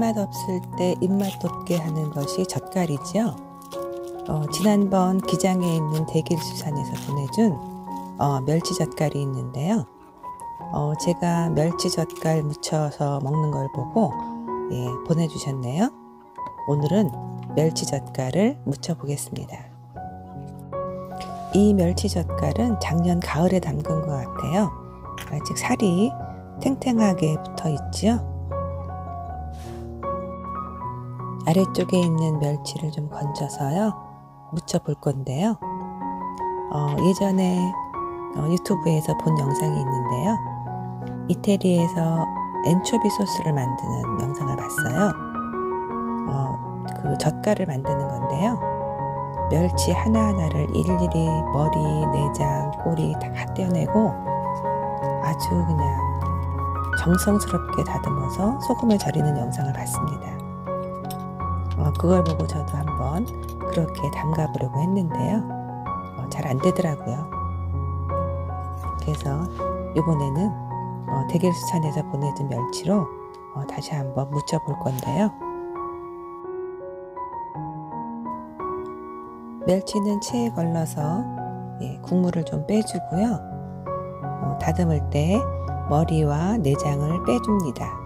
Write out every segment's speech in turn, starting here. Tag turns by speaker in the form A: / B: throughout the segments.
A: 입맛 없을 때 입맛 돋게 하는 것이 젓갈이지요. 지난번 기장에 있는 대길수산에서 보내준 멸치젓갈이 있는데요. 제가 멸치젓갈 무쳐서 먹는 걸 보고 보내주셨네요. 오늘은 멸치젓갈을 무쳐 보겠습니다. 이 멸치젓갈은 작년 가을에 담근 것 같아요. 아직 살이 탱탱하게 붙어 있지요. 아래쪽에 있는 멸치를 좀 건져서요 무쳐 볼 건데요. 예전에 유튜브에서 본 영상이 있는데요. 이태리에서 엔초비 소스를 만드는 영상을 봤어요. 그 젓갈을 만드는 건데요. 멸치 하나하나를 일일이 머리, 내장, 꼬리 다 떼어내고 아주 그냥 정성스럽게 다듬어서 소금에 절이는 영상을 봤습니다. 그걸 보고 저도 한번 그렇게 담가 보려고 했는데요. 잘 안 되더라고요. 그래서 이번에는 대길수산에서 보내준 멸치로 다시 한번 무쳐 볼 건데요. 멸치는 체에 걸러서 국물을 좀 빼주고요. 다듬을 때 머리와 내장을 빼줍니다.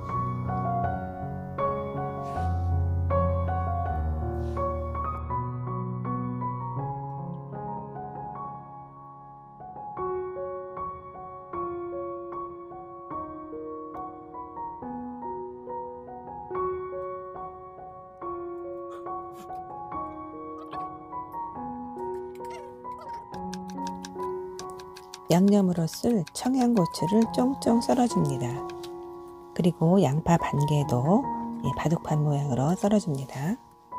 A: 양념으로 쓸 청양고추를 쫑쫑 썰어줍니다. 그리고 양파 반 개도 바둑판 모양으로 썰어줍니다.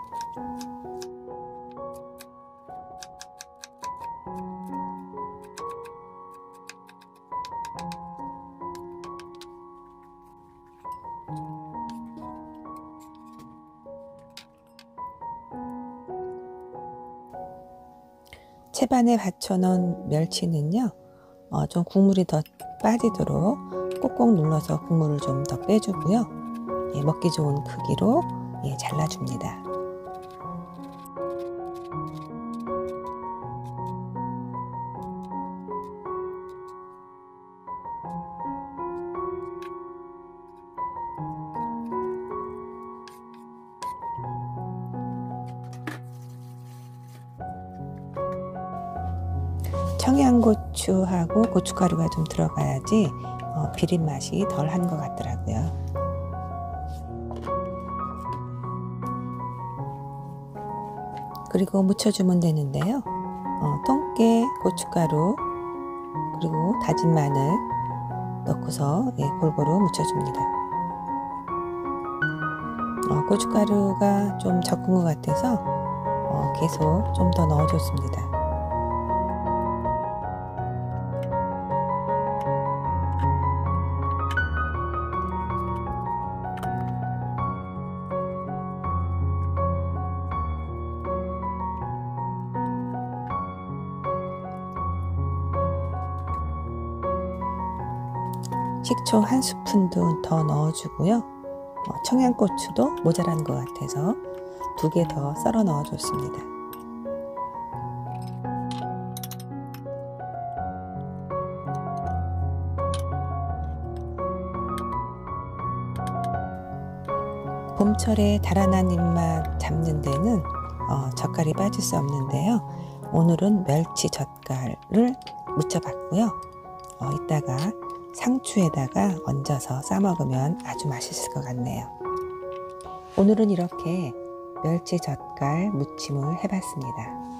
A: 채반에 받쳐놓은 멸치는요. 좀 국물이 더 빠지도록 꼭꼭 눌러서 국물을 좀 더 빼주고요. 먹기 좋은 크기로 잘라줍니다. 청양고추하고 고춧가루가 좀 들어가야지 비린 맛이 덜한 것 같더라고요. 그리고 무쳐주면 되는데요. 통깨, 고춧가루, 그리고 다진 마늘 넣고서 골고루 무쳐줍니다. 고춧가루가 좀 적은 것 같아서 계속 좀 더 넣어줬습니다. 식초 1스푼도 더 넣어주고요. 청양고추도 모자란 것 같아서 2개 더 썰어 넣어줬습니다. 봄철에 달아난 입맛 잡는 데는 젓갈이 빠질 수 없는데요. 오늘은 멸치 젓갈을 무쳐봤고요. 이따가 상추에다가 얹어서 싸먹으면 아주 맛있을 것 같네요. 오늘은 이렇게 멸치 젓갈 무침을 해봤습니다.